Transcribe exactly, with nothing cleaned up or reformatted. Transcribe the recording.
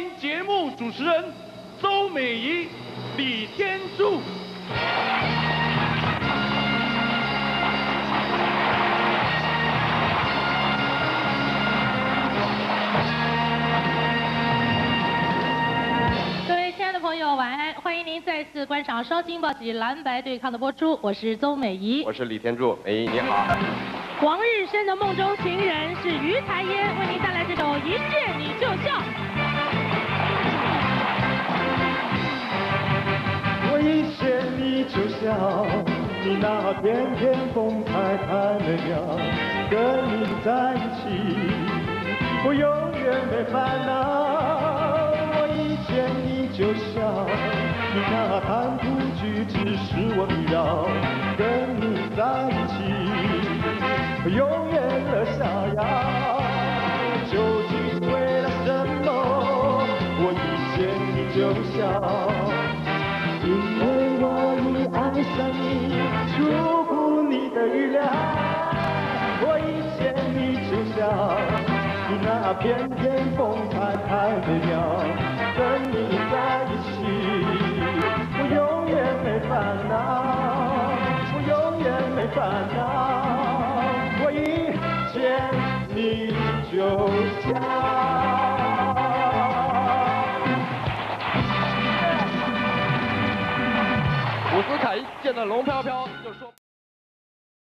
迎节目主持人周美仪、李天柱。 各位亲爱的朋友，晚安！欢迎您再次观赏双星报喜蓝白对抗的播出，我是邹美仪， 我是李天柱，美仪你好。 黄日升的梦中情人是于才烟，为您带来这首《一见你就笑》。 我一见你就笑，你那翩翩风采太美妙，跟你在一起，我永远没烦恼。我一见你就笑，你那谈吐举止使我迷绕，跟你在一起，我永远乐逍遥。究竟为了什么？我一见你就笑。因为我已爱上你，出乎你的预料。我一见你就笑，你那翩翩风采太美妙，跟你在一起，我永远没烦恼，我永远没烦恼。我一见你就笑。 伍思凯一见到龙飘飘就说。